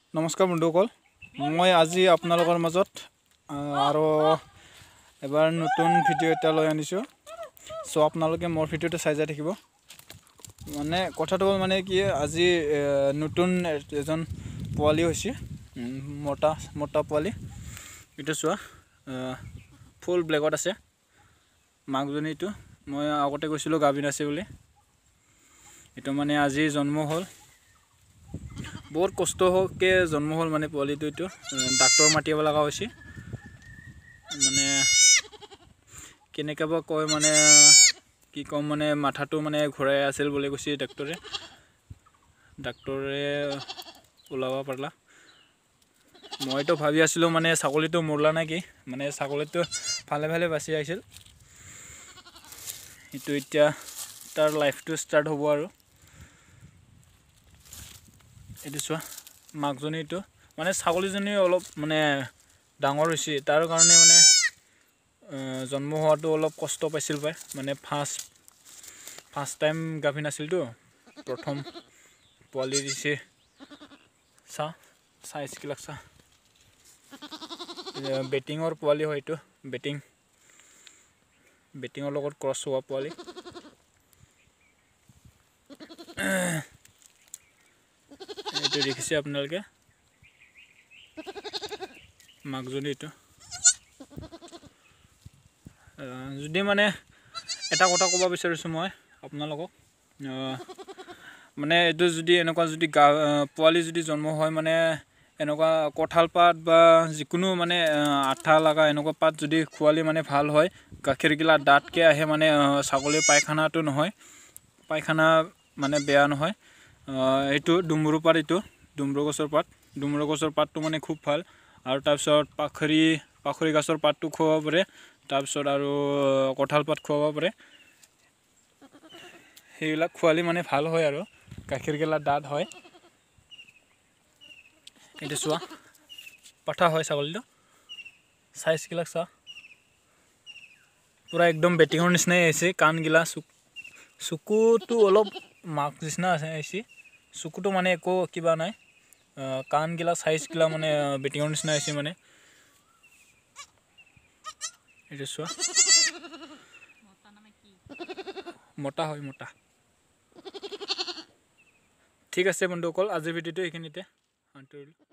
নমস্কাৰ বন্ধুসকল, মই আজি আপোনালোকৰ মাজত আৰু এবাৰ নতুন ভিডিঅ' এটা লৈ আনিছোঁ। সো আপোনালোকে মোৰ ভিডিঅ'টো চাই যাই থাকিব। মানে কথাটো হ'ল মানে কি, আজি নতুন এজন পোৱালি হৈছে, মোটা পোৱালি। এইটো চোৱা, ফুল ব্লেকত আছে মাকজনী। এইটো মই আগতে কৈছিলোঁ গাভিন আছে বুলি। এইটো মানে আজি জন্ম হ'ল। বহুত কষ্ট হোকে জন্ম হ'ল মানে পোৱালিটো। এইটো ডাক্তৰ মাতিব লগা হৈছে। মানে কেনেকৈ বা কয়, মানে কি ক'ম, মানে মাথাটো মানে ঘূৰাই আছিল বুলি কৈছে ডাক্তৰে ওলাব পাৰিলা। মইতো ভাবি আছিলোঁ মানে ছাগলীটো মৰলা নেকি, মানে ছাগলীটো ভালে ভালে বাচি আহিছিল। এইটো এতিয়া তাৰ লাইফটো ষ্টাৰ্ট হ'ব আৰু। এইটো চোৱা মাকজনী। এইটো মানে ছাগলীজনী অলপ মানে ডাঙৰ হৈছে, তাৰ কাৰণে মানে জন্ম হোৱাটো অলপ কষ্ট পাইছিল পায়। মানে ফাৰ্ষ্ট টাইম গাভিন আছিলতো, প্ৰথম পোৱালি দিছে। চাইজবিলাক চা, বেটিঙৰ পোৱালি হয়। এইটো বেটিঙৰ লগত ক্ৰছ হোৱা পোৱালি। এইটো দেখিছে আপোনালোকে, মাকজনী। এইটো যদি মানে এটা কথা ক'ব বিচাৰিছোঁ মই আপোনালোকক, মানে এইটো যদি এনেকুৱা যদি পোৱালি যদি জন্ম হয়, মানে এনেকুৱা কঁঠাল পাত বা যিকোনো মানে আঠা লগা এনেকুৱা পাত যদি খোৱালি মানে ভাল হয়, গাখীৰগিলা ডাঠকৈ আহে। মানে ছাগলীৰ পায়খানাটো নহয়, পায়খানা মানে বেয়া নহয়। এইটো ডুমৰু পাত, এইটো ডুমৰু গছৰ পাতটো মানে খুব ভাল। আৰু তাৰপিছত পাখৰি গছৰ পাতটো খুৱাব পাৰে। তাৰপিছত আৰু কঁঠাল পাত খুৱাব পাৰে। সেইবিলাক খোৱালি মানে ভাল হয় আৰু গাখীৰগিলা ডাঠ হয়। এইটো চোৱা, পাঠা হয় ছাগলীটো। চাইজবিলাক চোৱা, পূৰা একদম বেটিঙৰ নিচিনাই আহিছে। কাণগিলা, চকুটো অলপ মাক নিচিনা আহিছে। চকুটো মানে একো কিবা নাই। কাণগিলা চাইজগিলা মানে বেটিঙৰ নিচিনা আহিছে মানে। এইটো চোৱা, মতা হয়, মতা। ঠিক আছে বন্ধুসকল, আজিৰ ভিডিঅ'টো এইখিনিতে সামৰিলোঁ।